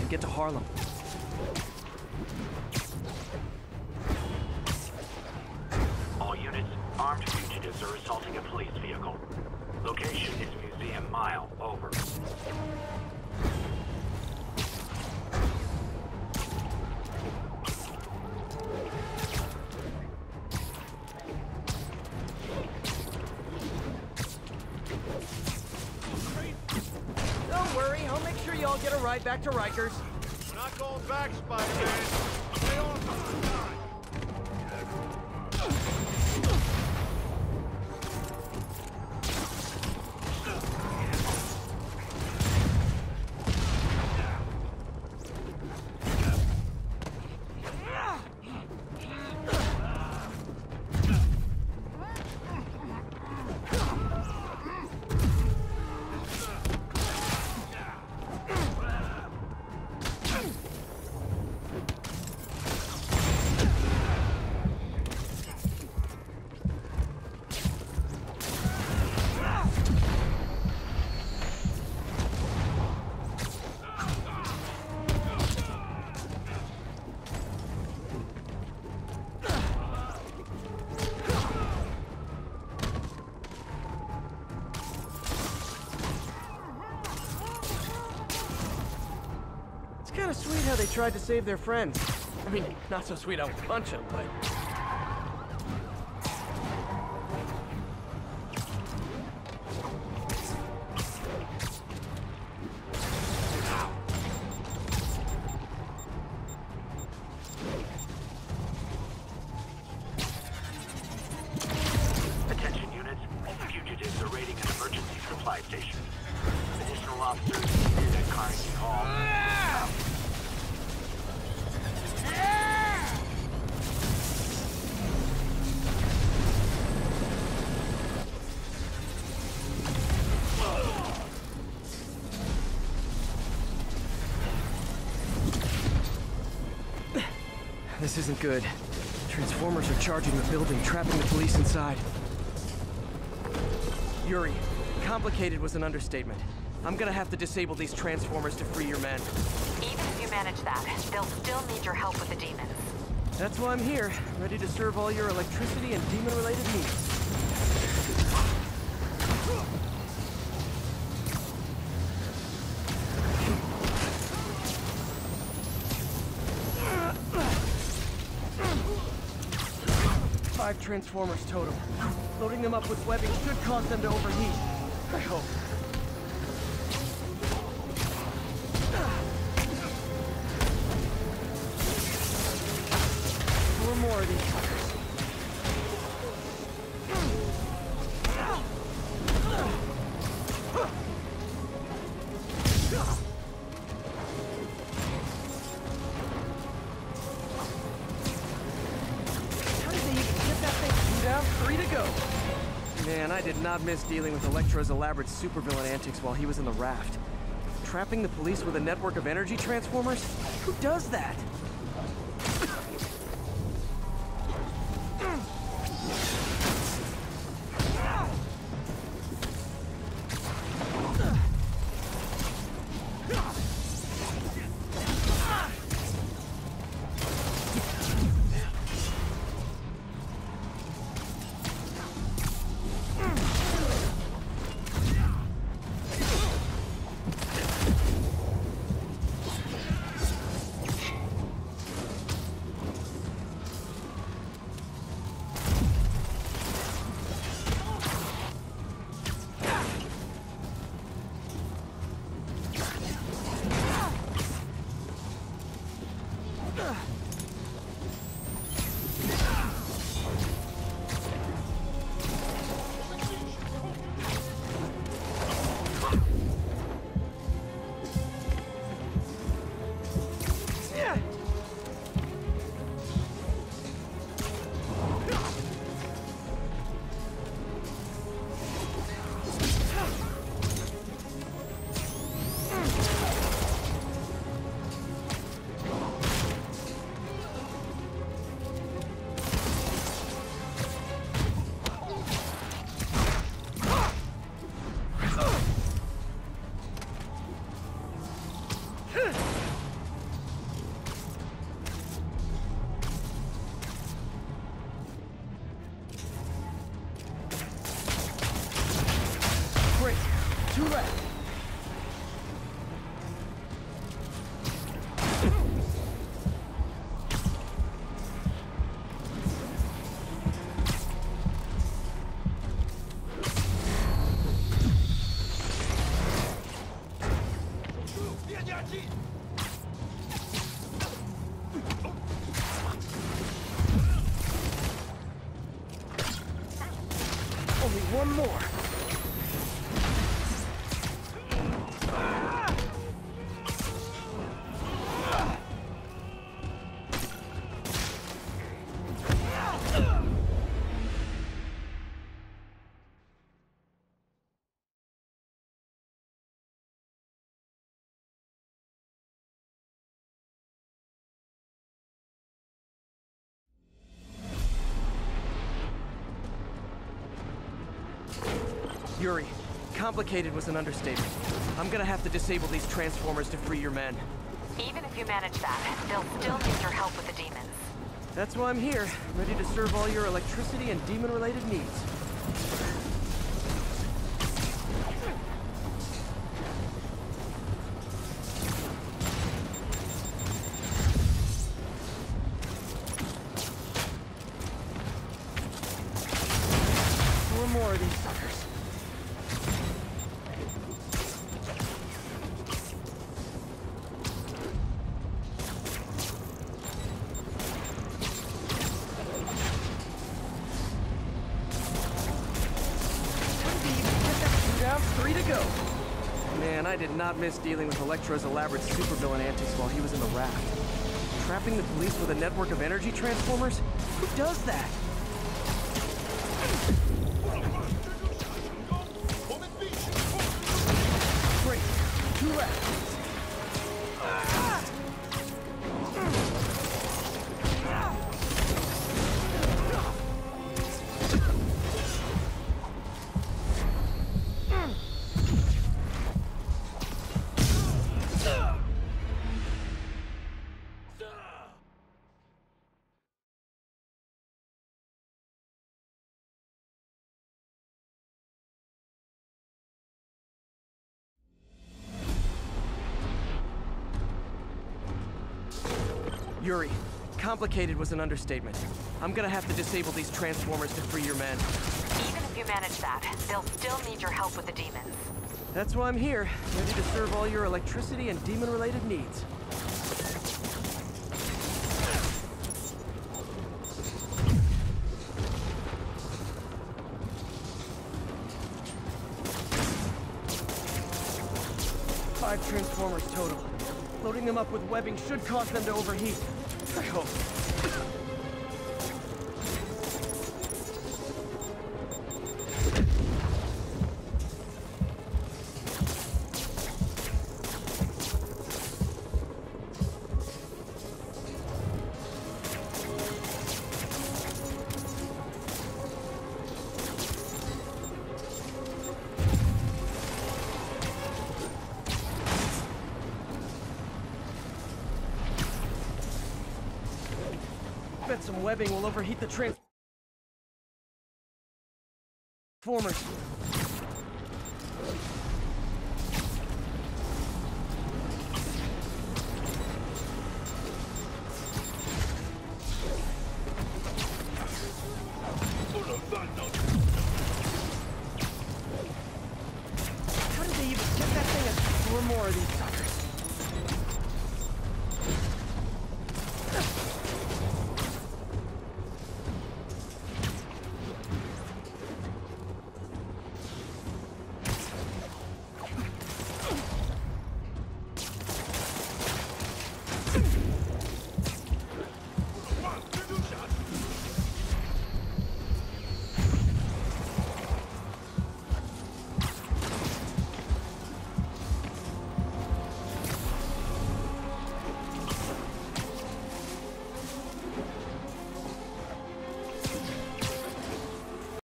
and get to Harlem. All units, armed fugitives are assaulting a police vehicle. Location is Museum Mile. Over. Don't worry, I'll make sure y'all get a ride back to Rikers. We're not going back, Spider-Man. Stay on for the time. Kinda sweet how they tried to save their friends. I mean, not so sweet I would punch them, but... Attention units, fugitives are raiding an emergency supply station. Additional officers needed at Carnegie Hall. Out. This isn't good. Transformers are charging the building, trapping the police inside. Yuri, complicated was an understatement. I'm gonna have to disable these transformers to free your men. Even if you manage that, they'll still need your help with the demons. That's why I'm here, ready to serve all your electricity and demon-related needs. Five transformers total. Loading them up with webbing should cause them to overheat. I hope. Four more of these fuckers. How did they even get that thing down? 3 to go. Man, I did not miss dealing with Electro's elaborate supervillain antics while he was in the raft. Trapping the police with a network of energy transformers? Who does that? two left. Only one more. Yuri, complicated was an understatement. I'm gonna have to disable these transformers to free your men. Even if you manage that, they'll still need your help with the demons. That's why I'm here, ready to serve all your electricity and demon-related needs. Four more of these suckers. Down, 3 to go. Man, I did not miss dealing with Electro's elaborate supervillain antics while he was in the raft. Trapping the police with a network of energy transformers? Who does that? Great. 2 left. Yuri, complicated was an understatement. I'm gonna have to disable these transformers to free your men. Even if you manage that, they'll still need your help with the demons. That's why I'm here, ready to serve all your electricity and demon-related needs. Five transformers total. Loading them up with webbing should cause them to overheat. I hope. Bet some webbing will overheat the transformers. How did they even get that thing? Four more of these.